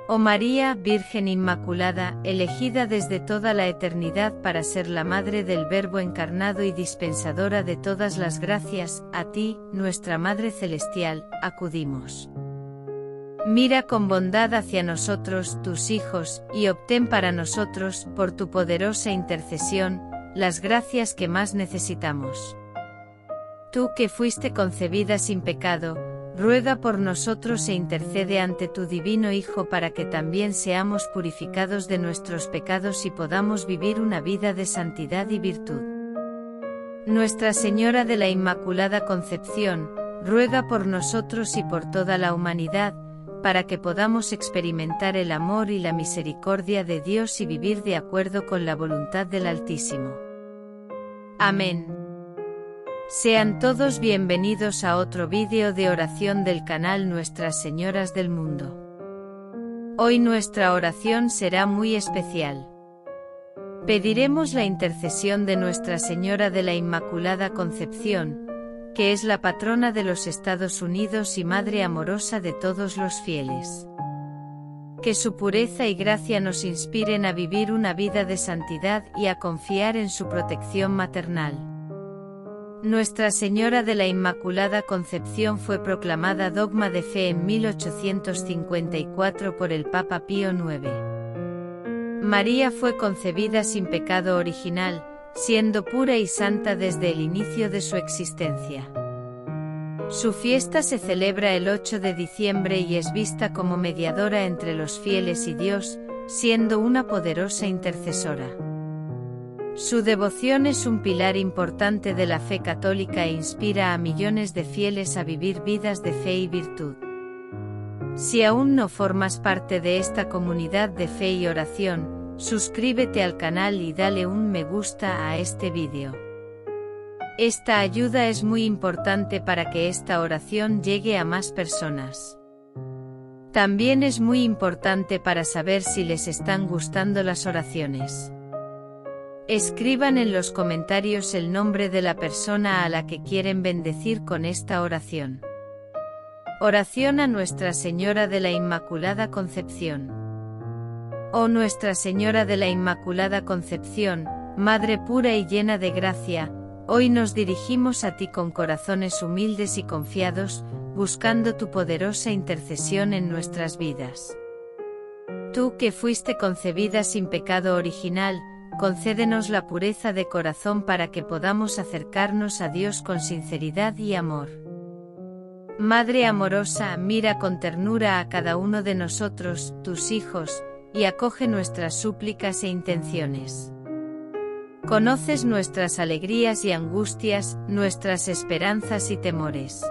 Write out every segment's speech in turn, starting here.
Oh María, Virgen Inmaculada, elegida desde toda la eternidad para ser la Madre del Verbo encarnado y dispensadora de todas las gracias, a ti, nuestra Madre Celestial, acudimos. Mira con bondad hacia nosotros, tus hijos, y obtén para nosotros, por tu poderosa intercesión, las gracias que más necesitamos. Tú que fuiste concebida sin pecado, ruega por nosotros e intercede ante tu divino Hijo para que también seamos purificados de nuestros pecados y podamos vivir una vida de santidad y virtud. Nuestra Señora de la Inmaculada Concepción, ruega por nosotros y por toda la humanidad, para que podamos experimentar el amor y la misericordia de Dios y vivir de acuerdo con la voluntad del Altísimo. Amén. Sean todos bienvenidos a otro vídeo de oración del canal Nuestras Señoras del Mundo. Hoy nuestra oración será muy especial. Pediremos la intercesión de Nuestra Señora de la Inmaculada Concepción, que es la patrona de los Estados Unidos y madre amorosa de todos los fieles. Que su pureza y gracia nos inspiren a vivir una vida de santidad y a confiar en su protección maternal. Nuestra Señora de la Inmaculada Concepción fue proclamada dogma de fe en 1854 por el Papa Pío IX. María fue concebida sin pecado original, siendo pura y santa desde el inicio de su existencia. Su fiesta se celebra el 8 de diciembre y es vista como mediadora entre los fieles y Dios, siendo una poderosa intercesora. Su devoción es un pilar importante de la fe católica e inspira a millones de fieles a vivir vidas de fe y virtud. Si aún no formas parte de esta comunidad de fe y oración, suscríbete al canal y dale un me gusta a este vídeo. Esta ayuda es muy importante para que esta oración llegue a más personas. También es muy importante para saber si les están gustando las oraciones. Escriban en los comentarios el nombre de la persona a la que quieren bendecir con esta oración. Oración a Nuestra Señora de la Inmaculada Concepción. Oh Nuestra Señora de la Inmaculada Concepción, Madre pura y llena de gracia, hoy nos dirigimos a ti con corazones humildes y confiados, buscando tu poderosa intercesión en nuestras vidas. Tú que fuiste concebida sin pecado original, concédenos la pureza de corazón para que podamos acercarnos a Dios con sinceridad y amor. Madre amorosa, mira con ternura a cada uno de nosotros, tus hijos, y acoge nuestras súplicas e intenciones. Conoces nuestras alegrías y angustias, nuestras esperanzas y temores.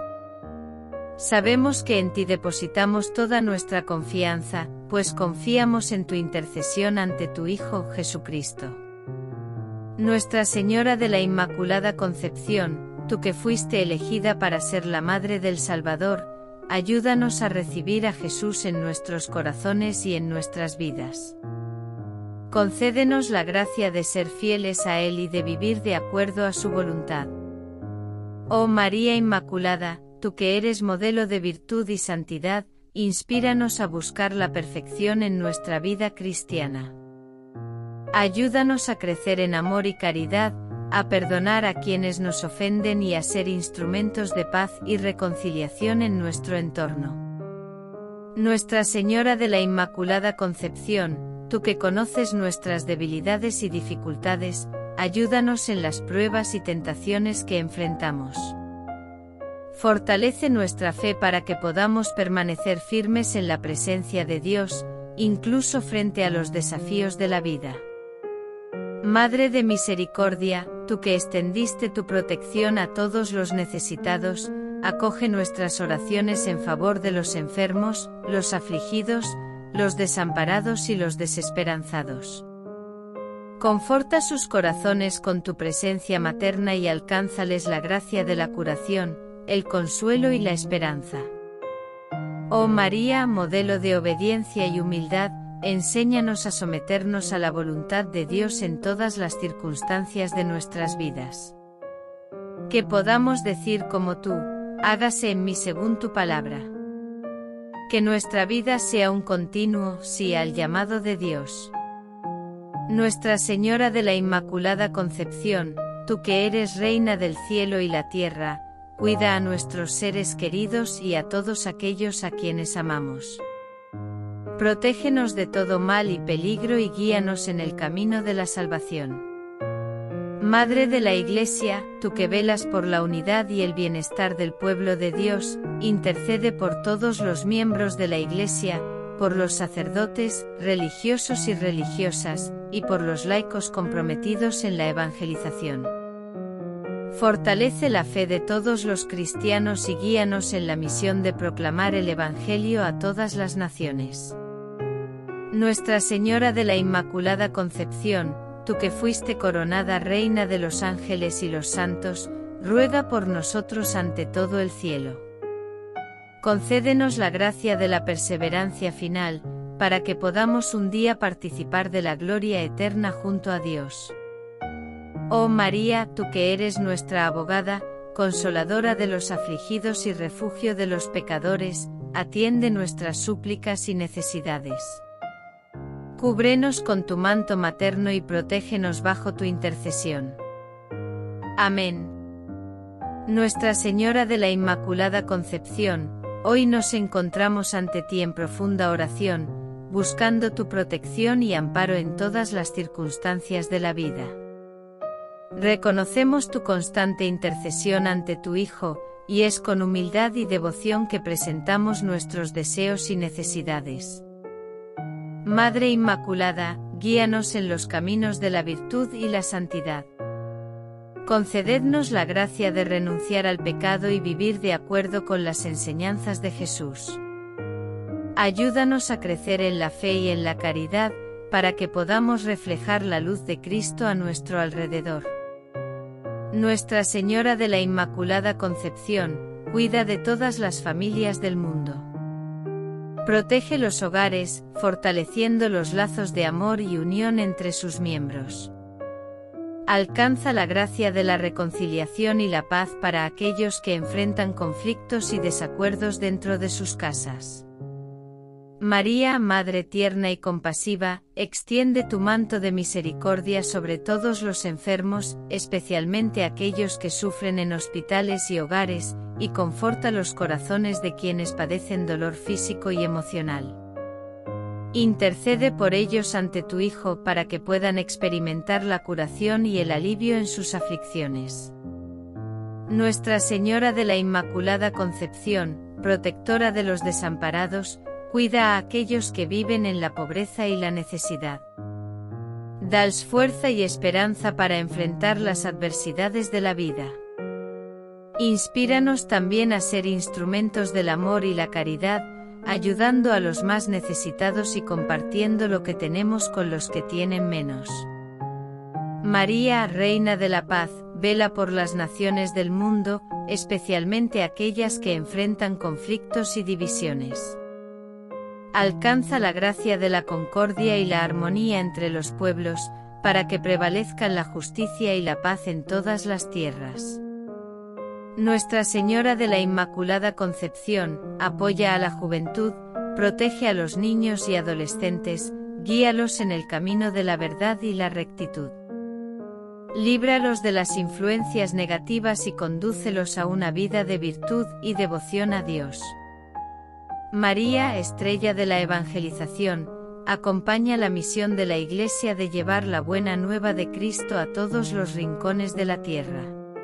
Sabemos que en ti depositamos toda nuestra confianza, pues confiamos en tu intercesión ante tu Hijo Jesucristo. Nuestra Señora de la Inmaculada Concepción, tú que fuiste elegida para ser la Madre del Salvador, ayúdanos a recibir a Jesús en nuestros corazones y en nuestras vidas. Concédenos la gracia de ser fieles a Él y de vivir de acuerdo a su voluntad. Oh María Inmaculada, tú que eres modelo de virtud y santidad, inspíranos a buscar la perfección en nuestra vida cristiana. Ayúdanos a crecer en amor y caridad, a perdonar a quienes nos ofenden y a ser instrumentos de paz y reconciliación en nuestro entorno. Nuestra Señora de la Inmaculada Concepción, tú que conoces nuestras debilidades y dificultades, ayúdanos en las pruebas y tentaciones que enfrentamos. Fortalece nuestra fe para que podamos permanecer firmes en la presencia de Dios, incluso frente a los desafíos de la vida. Madre de misericordia, tú que extendiste tu protección a todos los necesitados, acoge nuestras oraciones en favor de los enfermos, los afligidos, los desamparados y los desesperanzados. Conforta sus corazones con tu presencia materna y alcánzales la gracia de la curación, el consuelo y la esperanza. Oh María, modelo de obediencia y humildad, enséñanos a someternos a la voluntad de Dios en todas las circunstancias de nuestras vidas. Que podamos decir como tú, hágase en mí según tu palabra. Que nuestra vida sea un continuo sí al llamado de Dios. Nuestra Señora de la Inmaculada Concepción, tú que eres Reina del cielo y la tierra, cuida a nuestros seres queridos y a todos aquellos a quienes amamos. Protégenos de todo mal y peligro y guíanos en el camino de la salvación. Madre de la Iglesia, tú que velas por la unidad y el bienestar del pueblo de Dios, intercede por todos los miembros de la Iglesia, por los sacerdotes, religiosos y religiosas, y por los laicos comprometidos en la evangelización. Fortalece la fe de todos los cristianos y guíanos en la misión de proclamar el Evangelio a todas las naciones. Nuestra Señora de la Inmaculada Concepción, tú que fuiste coronada Reina de los ángeles y los santos, ruega por nosotros ante todo el cielo. Concédenos la gracia de la perseverancia final, para que podamos un día participar de la gloria eterna junto a Dios. Oh María, tú que eres nuestra abogada, consoladora de los afligidos y refugio de los pecadores, atiende nuestras súplicas y necesidades. Cúbrenos con tu manto materno y protégenos bajo tu intercesión. Amén. Nuestra Señora de la Inmaculada Concepción, hoy nos encontramos ante ti en profunda oración, buscando tu protección y amparo en todas las circunstancias de la vida. Reconocemos tu constante intercesión ante tu Hijo, y es con humildad y devoción que presentamos nuestros deseos y necesidades. Madre Inmaculada, guíanos en los caminos de la virtud y la santidad. Concedednos la gracia de renunciar al pecado y vivir de acuerdo con las enseñanzas de Jesús. Ayúdanos a crecer en la fe y en la caridad, para que podamos reflejar la luz de Cristo a nuestro alrededor. Nuestra Señora de la Inmaculada Concepción, cuida de todas las familias del mundo. Protege los hogares, fortaleciendo los lazos de amor y unión entre sus miembros. Alcanza la gracia de la reconciliación y la paz para aquellos que enfrentan conflictos y desacuerdos dentro de sus casas. María, Madre tierna y compasiva, extiende tu manto de misericordia sobre todos los enfermos, especialmente aquellos que sufren en hospitales y hogares, y conforta los corazones de quienes padecen dolor físico y emocional. Intercede por ellos ante tu Hijo para que puedan experimentar la curación y el alivio en sus aflicciones. Nuestra Señora de la Inmaculada Concepción, protectora de los desamparados, cuida a aquellos que viven en la pobreza y la necesidad. Dales fuerza y esperanza para enfrentar las adversidades de la vida. Inspíranos también a ser instrumentos del amor y la caridad, ayudando a los más necesitados y compartiendo lo que tenemos con los que tienen menos. María, Reina de la Paz, vela por las naciones del mundo, especialmente aquellas que enfrentan conflictos y divisiones. Alcanza la gracia de la concordia y la armonía entre los pueblos, para que prevalezcan la justicia y la paz en todas las tierras. Nuestra Señora de la Inmaculada Concepción, apoya a la juventud, protege a los niños y adolescentes, guíalos en el camino de la verdad y la rectitud. Líbralos de las influencias negativas y condúcelos a una vida de virtud y devoción a Dios. María, estrella de la evangelización, acompaña la misión de la Iglesia de llevar la buena nueva de Cristo a todos los rincones de la tierra.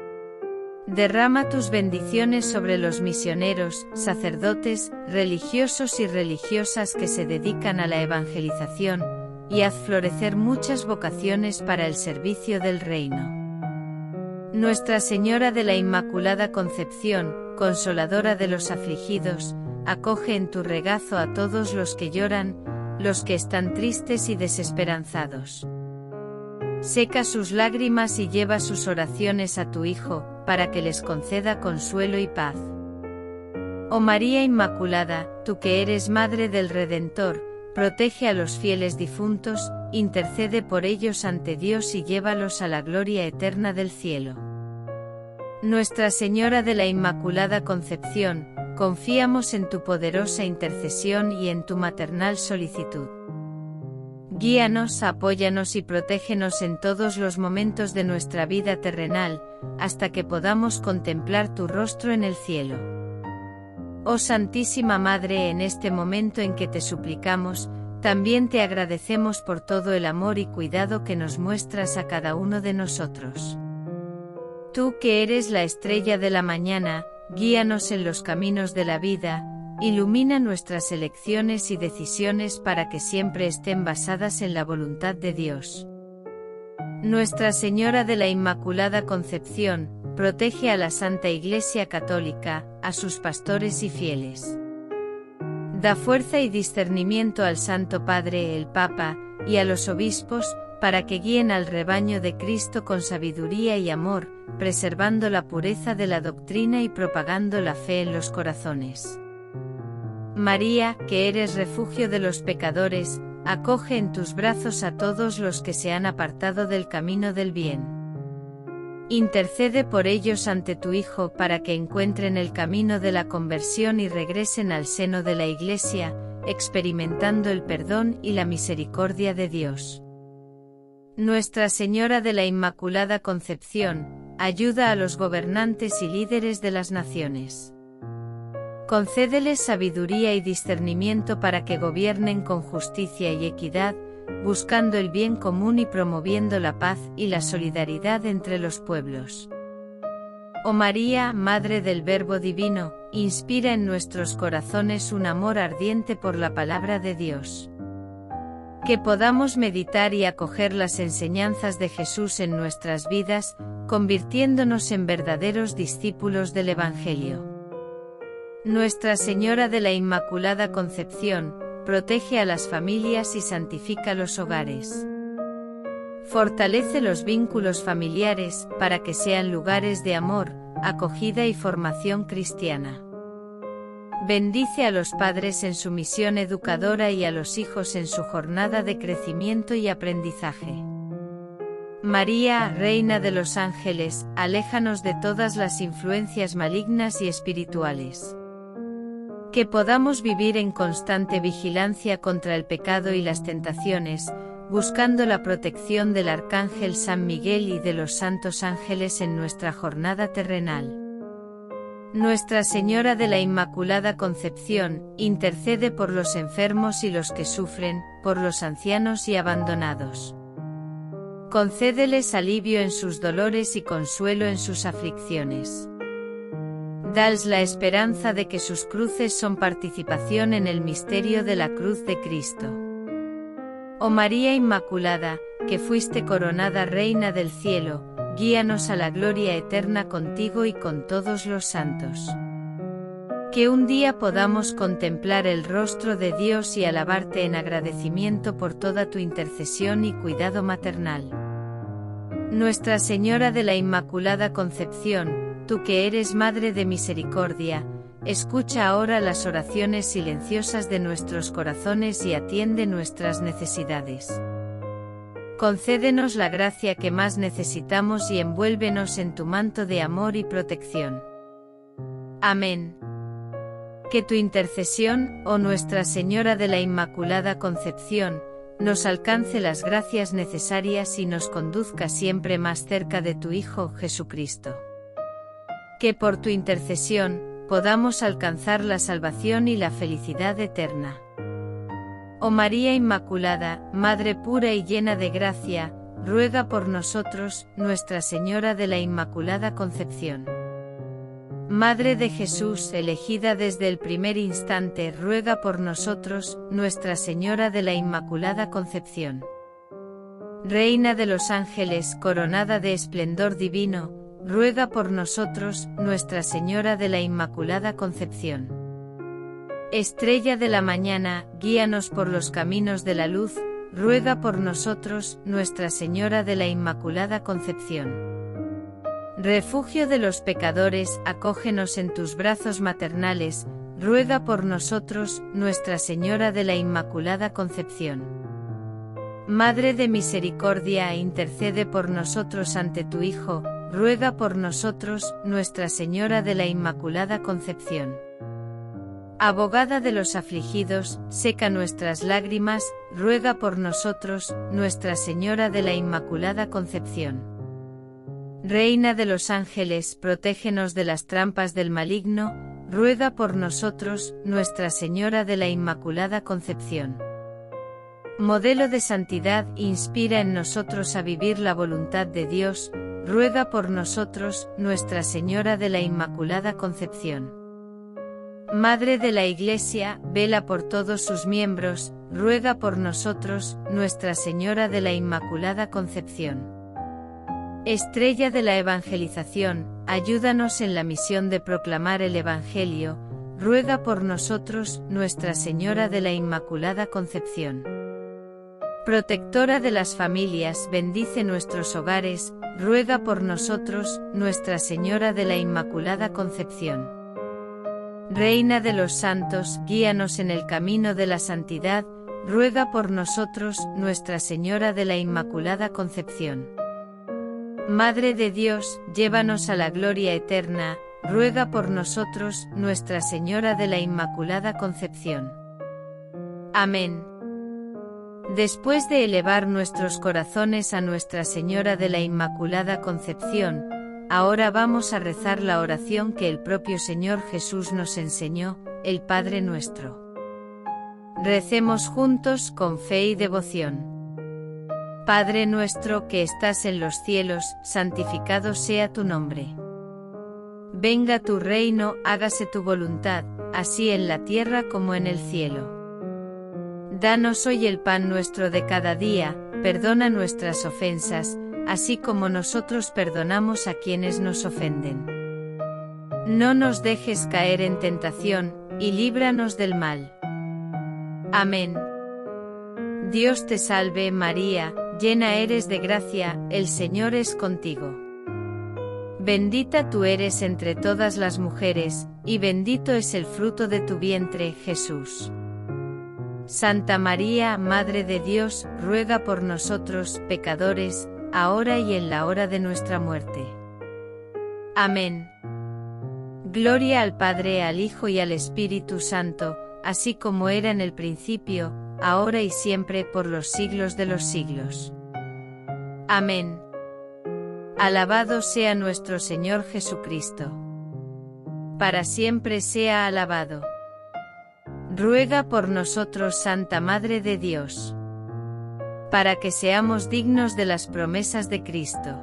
Derrama tus bendiciones sobre los misioneros, sacerdotes, religiosos y religiosas que se dedican a la evangelización, y haz florecer muchas vocaciones para el servicio del reino. Nuestra Señora de la Inmaculada Concepción, consoladora de los afligidos, acoge en tu regazo a todos los que lloran, los que están tristes y desesperanzados. Seca sus lágrimas y lleva sus oraciones a tu Hijo, para que les conceda consuelo y paz. Oh María Inmaculada, tú que eres Madre del Redentor, protege a los fieles difuntos, intercede por ellos ante Dios y llévalos a la gloria eterna del cielo. Nuestra Señora de la Inmaculada Concepción, confiamos en tu poderosa intercesión y en tu maternal solicitud. Guíanos, apóyanos y protégenos en todos los momentos de nuestra vida terrenal, hasta que podamos contemplar tu rostro en el cielo. Oh Santísima Madre, en este momento en que te suplicamos, también te agradecemos por todo el amor y cuidado que nos muestras a cada uno de nosotros. Tú que eres la estrella de la mañana, guíanos en los caminos de la vida, ilumina nuestras elecciones y decisiones para que siempre estén basadas en la voluntad de Dios. Nuestra Señora de la Inmaculada Concepción, protege a la Santa Iglesia Católica, a sus pastores y fieles. Da fuerza y discernimiento al Santo Padre el Papa, y a los obispos, para que guíen al rebaño de Cristo con sabiduría y amor, preservando la pureza de la doctrina y propagando la fe en los corazones. María, que eres refugio de los pecadores, acoge en tus brazos a todos los que se han apartado del camino del bien. Intercede por ellos ante tu Hijo para que encuentren el camino de la conversión y regresen al seno de la Iglesia, experimentando el perdón y la misericordia de Dios. Nuestra Señora de la Inmaculada Concepción, ayuda a los gobernantes y líderes de las naciones. Concédeles sabiduría y discernimiento para que gobiernen con justicia y equidad, buscando el bien común y promoviendo la paz y la solidaridad entre los pueblos. Oh María, Madre del Verbo Divino, inspira en nuestros corazones un amor ardiente por la palabra de Dios. Que podamos meditar y acoger las enseñanzas de Jesús en nuestras vidas, convirtiéndonos en verdaderos discípulos del Evangelio. Nuestra Señora de la Inmaculada Concepción, protege a las familias y santifica los hogares. Fortalece los vínculos familiares, para que sean lugares de amor, acogida y formación cristiana. Bendice a los padres en su misión educadora y a los hijos en su jornada de crecimiento y aprendizaje. María, Reina de los Ángeles, aléjanos de todas las influencias malignas y espirituales. Que podamos vivir en constante vigilancia contra el pecado y las tentaciones, buscando la protección del Arcángel San Miguel y de los santos ángeles en nuestra jornada terrenal. Nuestra Señora de la Inmaculada Concepción, intercede por los enfermos y los que sufren, por los ancianos y abandonados. Concédeles alivio en sus dolores y consuelo en sus aflicciones. Dales la esperanza de que sus cruces son participación en el misterio de la cruz de Cristo. Oh María Inmaculada, que fuiste coronada Reina del Cielo, guíanos a la gloria eterna contigo y con todos los santos. Que un día podamos contemplar el rostro de Dios y alabarte en agradecimiento por toda tu intercesión y cuidado maternal. Nuestra Señora de la Inmaculada Concepción, tú que eres Madre de Misericordia, escucha ahora las oraciones silenciosas de nuestros corazones y atiende nuestras necesidades. Concédenos la gracia que más necesitamos y envuélvenos en tu manto de amor y protección. Amén. Que tu intercesión, oh Nuestra Señora de la Inmaculada Concepción, nos alcance las gracias necesarias y nos conduzca siempre más cerca de tu Hijo Jesucristo. Que por tu intercesión, podamos alcanzar la salvación y la felicidad eterna. Oh María Inmaculada, Madre pura y llena de gracia, ruega por nosotros, Nuestra Señora de la Inmaculada Concepción. Madre de Jesús, elegida desde el primer instante, ruega por nosotros, Nuestra Señora de la Inmaculada Concepción. Reina de los ángeles, coronada de esplendor divino, ruega por nosotros, Nuestra Señora de la Inmaculada Concepción. Estrella de la mañana, guíanos por los caminos de la luz, ruega por nosotros, Nuestra Señora de la Inmaculada Concepción. Refugio de los pecadores, acógenos en tus brazos maternales, ruega por nosotros, Nuestra Señora de la Inmaculada Concepción. Madre de misericordia, intercede por nosotros ante tu Hijo, ruega por nosotros, Nuestra Señora de la Inmaculada Concepción. Abogada de los afligidos, seca nuestras lágrimas, ruega por nosotros, Nuestra Señora de la Inmaculada Concepción. Reina de los ángeles, protégenos de las trampas del maligno, ruega por nosotros, Nuestra Señora de la Inmaculada Concepción. Modelo de santidad, inspira en nosotros a vivir la voluntad de Dios, ruega por nosotros, Nuestra Señora de la Inmaculada Concepción. Madre de la Iglesia, vela por todos sus miembros, ruega por nosotros, Nuestra Señora de la Inmaculada Concepción. Estrella de la evangelización, ayúdanos en la misión de proclamar el Evangelio, ruega por nosotros, Nuestra Señora de la Inmaculada Concepción. Protectora de las familias, bendice nuestros hogares, ruega por nosotros, Nuestra Señora de la Inmaculada Concepción. Reina de los santos, guíanos en el camino de la santidad, ruega por nosotros, Nuestra Señora de la Inmaculada Concepción. Madre de Dios, llévanos a la gloria eterna, ruega por nosotros, Nuestra Señora de la Inmaculada Concepción. Amén. Después de elevar nuestros corazones a Nuestra Señora de la Inmaculada Concepción, ahora vamos a rezar la oración que el propio Señor Jesús nos enseñó, el Padre Nuestro. Recemos juntos con fe y devoción. Padre nuestro que estás en los cielos, santificado sea tu nombre. Venga tu reino, hágase tu voluntad, así en la tierra como en el cielo. Danos hoy el pan nuestro de cada día, perdona nuestras ofensas, así como nosotros perdonamos a quienes nos ofenden. No nos dejes caer en tentación, y líbranos del mal. Amén. Dios te salve María, llena eres de gracia, el Señor es contigo. Bendita tú eres entre todas las mujeres, y bendito es el fruto de tu vientre, Jesús. Santa María, Madre de Dios, ruega por nosotros, pecadores, ahora y en la hora de nuestra muerte. Amén. Gloria al Padre, al Hijo y al Espíritu Santo, así como era en el principio, ahora y siempre por los siglos de los siglos. Amén. Alabado sea nuestro Señor Jesucristo. Para siempre sea alabado. Ruega por nosotros, Santa Madre de Dios, para que seamos dignos de las promesas de Cristo.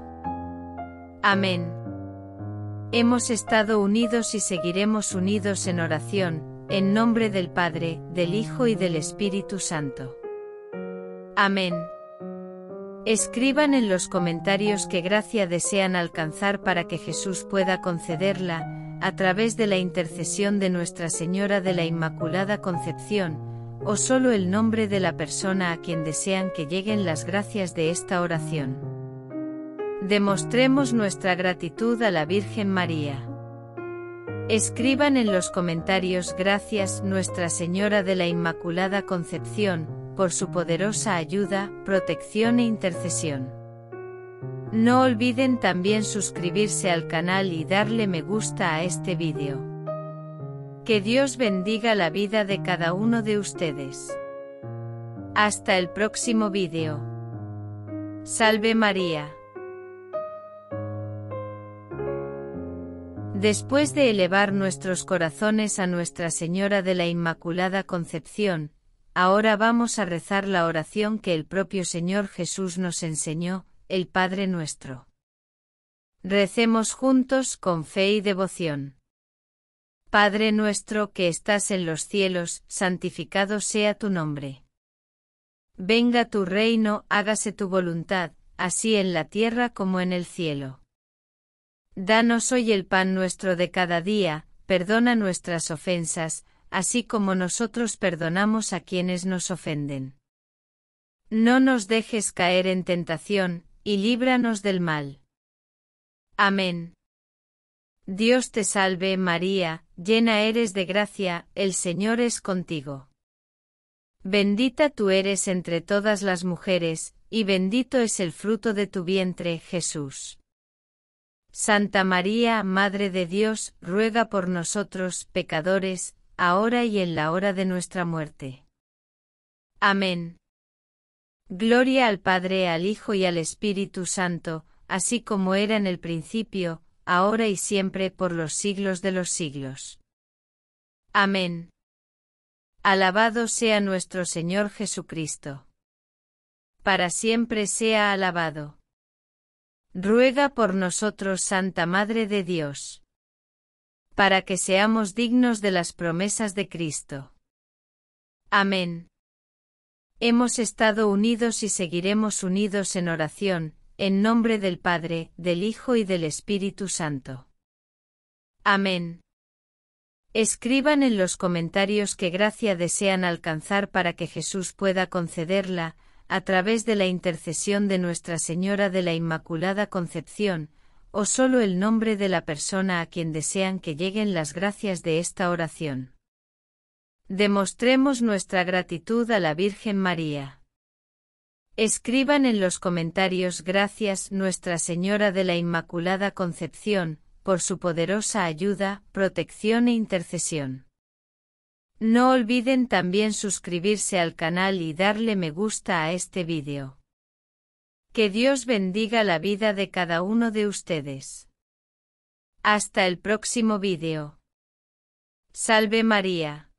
Amén. Hemos estado unidos y seguiremos unidos en oración, en nombre del Padre, del Hijo y del Espíritu Santo. Amén. Escriban en los comentarios qué gracia desean alcanzar para que Jesús pueda concederla, a través de la intercesión de Nuestra Señora de la Inmaculada Concepción, o solo el nombre de la persona a quien desean que lleguen las gracias de esta oración. Demostremos nuestra gratitud a la Virgen María. Escriban en los comentarios gracias Nuestra Señora de la Inmaculada Concepción, por su poderosa ayuda, protección e intercesión. No olviden también suscribirse al canal y darle me gusta a este vídeo. Que Dios bendiga la vida de cada uno de ustedes. Hasta el próximo vídeo. Salve María. Después de elevar nuestros corazones a Nuestra Señora de la Inmaculada Concepción, ahora vamos a rezar la oración que el propio Señor Jesús nos enseñó, el Padre Nuestro. Recemos juntos con fe y devoción. Padre nuestro que estás en los cielos, santificado sea tu nombre. Venga tu reino, hágase tu voluntad, así en la tierra como en el cielo. Danos hoy el pan nuestro de cada día, perdona nuestras ofensas, así como nosotros perdonamos a quienes nos ofenden. No nos dejes caer en tentación, y líbranos del mal. Amén. Dios te salve María, llena eres de gracia, el Señor es contigo. Bendita tú eres entre todas las mujeres, y bendito es el fruto de tu vientre, Jesús. Santa María, Madre de Dios, ruega por nosotros, pecadores, ahora y en la hora de nuestra muerte. Amén. Gloria al Padre, al Hijo y al Espíritu Santo, así como era en el principio, ahora y siempre por los siglos de los siglos. Amén. Alabado sea nuestro Señor Jesucristo. Para siempre sea alabado. Ruega por nosotros, Santa Madre de Dios, para que seamos dignos de las promesas de Cristo. Amén. Hemos estado unidos y seguiremos unidos en oración, en nombre del Padre, del Hijo y del Espíritu Santo. Amén. Escriban en los comentarios qué gracia desean alcanzar para que Jesús pueda concederla, a través de la intercesión de Nuestra Señora de la Inmaculada Concepción, o solo el nombre de la persona a quien desean que lleguen las gracias de esta oración. Demostremos nuestra gratitud a la Virgen María. Escriban en los comentarios gracias Nuestra Señora de la Inmaculada Concepción, por su poderosa ayuda, protección e intercesión. No olviden también suscribirse al canal y darle me gusta a este vídeo. Que Dios bendiga la vida de cada uno de ustedes. Hasta el próximo vídeo. Salve María.